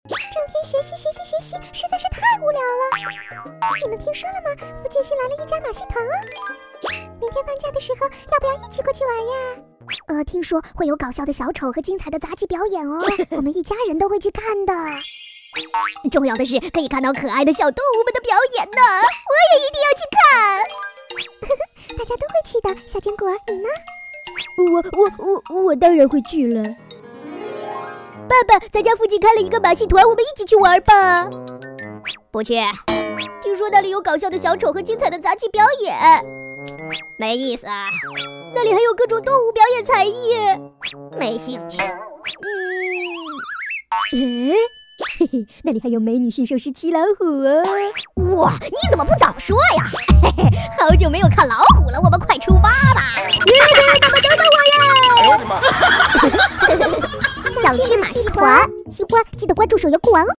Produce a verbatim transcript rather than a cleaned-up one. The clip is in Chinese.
整天学习学习学习，实在是太无聊了。你们听说了吗？附近新来了一家马戏团啊！明天放假的时候，要不要一起过去玩呀？呃，听说会有搞笑的小丑和精彩的杂技表演哦，我们一家人都会去看的。重要的是可以看到可爱的小动物们的表演呢，我也一定要去看。大家都会去的，小坚果，你呢？ 我我我我当然会去了。爸爸，咱家附近开了一个马戏团，我们一起去玩吧。 不去， 听说那里有搞笑的小丑和精彩的杂技表演， 没意思啊。 那里还有各种动物表演才艺， 没兴趣。 嗯，诶，嘿嘿，那里还有美女驯兽师七老虎哦。 哇，你怎么不早说呀？嘿嘿，好久没有看老虎了，我们快出发吧！ 耶，爸爸等等我呀！ 哎呦我的妈！ 想去马戏团，喜欢记得关注手游酷玩哦。